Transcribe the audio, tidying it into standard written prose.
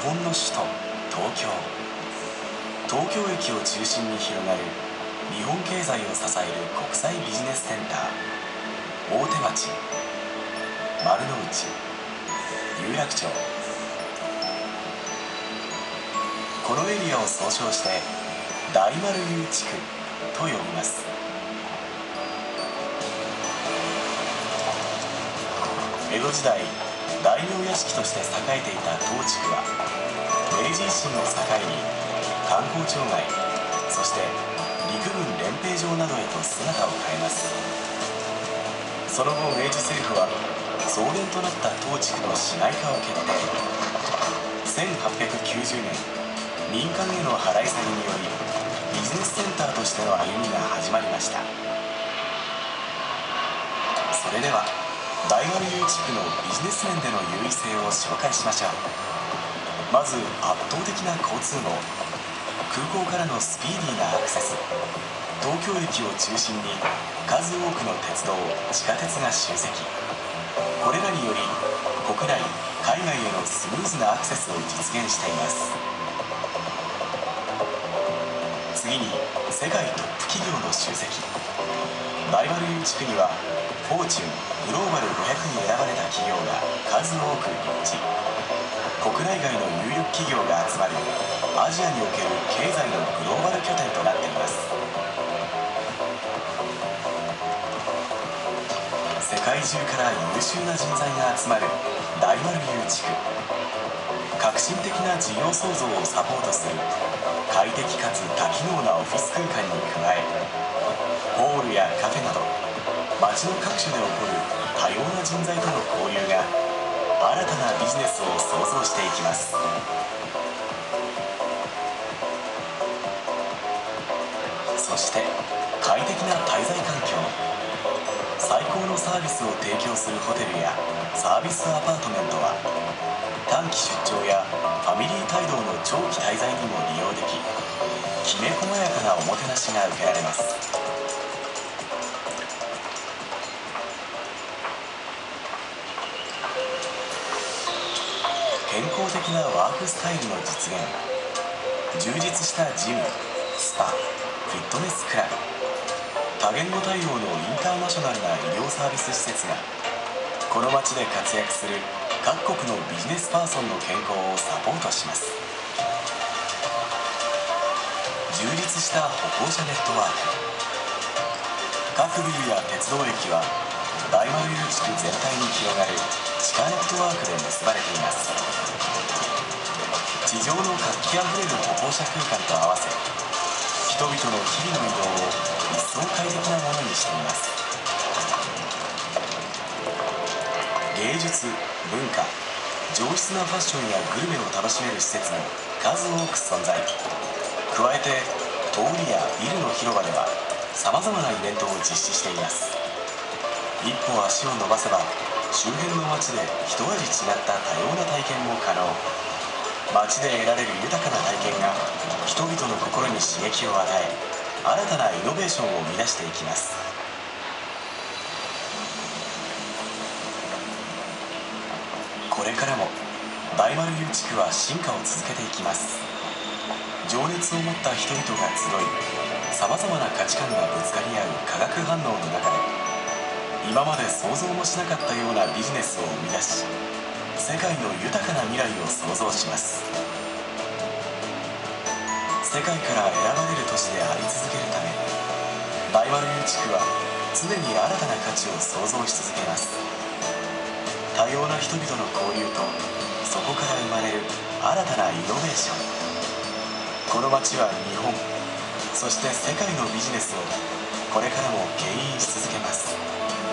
本の首都東京。東京駅を中心に広がる日本経済を支える国際ビジネスセンター、大手町、丸の内、有楽町。このエリアを総称して大丸有地区と呼びます。江戸時代、大名屋敷として栄えていた当地区は明治維新を境に官公庁街、そして陸軍練兵場などへと姿を変えます。その後、明治政府は草原となった当地区の市街化を決定。1890年、民間への払い下げによりビジネスセンターとしての歩みが始まりました。それでは大丸有地区のビジネス面での優位性を紹介しましょう。まず、圧倒的な交通網。空港からのスピーディーなアクセス。東京駅を中心に数多くの鉄道、地下鉄が集積。これらにより国内、海外へのスムーズなアクセスを実現しています。次に、世界トップ企業の集積。大丸有地区にはフォーチュングローバル500に選ばれた企業が数多く立地。国内外の有力企業が集まるアジアにおける経済のグローバル拠点となっています。世界中から優秀な人材が集まる大丸有地区。革新的な事業創造をサポートする快適かつ多機能なオフィス空間に加え、ホールやカフェなど街の各所で起こる多様な人材との交流が新たなビジネスを創造していきます。そして快適な滞在環境。最高のサービスを提供するホテルやサービスアパートメントは短期出張やファミリー帯同の長期滞在にも利用でき、きめ細やかなおもてなしが受けられます。健康的なワークスタイルの実現。充実したジム、スパ、フィットネスクラブ、多言語対応のインターナショナルな医療サービス施設がこの街で活躍する各国のビジネスパーソンの健康をサポートします。充実した歩行者ネットワーク。各ビルや鉄道駅は大丸有地区全体に広がる地下ネットワークで結ばれています。地上の活気あふれる歩行者空間と合わせ、人々の日々の移動を一層快適なものにしています。芸術、文化、上質なファッションやグルメを楽しめる施設も数多く存在。加えて通りやビルの広場ではさまざまなイベントを実施しています。一歩足を伸ばせば周辺の街で一味違った多様な体験も可能。街で得られる豊かな体験が人々の心に刺激を与え、新たなイノベーションを生み出していきます。これからも大丸有地区は進化を続けていきます。情熱を持った人々が集い、さまざまな価値観がぶつかり合う化学反応の中で、今まで想像もしなかったようなビジネスを生み出し、世界の豊かな未来を創造します。世界から選ばれる都市であり続けるため、大丸有地区は常に新たな価値を創造し続けます。多様な人々の交流とそこから生まれる新たなイノベーション。この街は日本、そして世界のビジネスをこれからも牽引し続けます。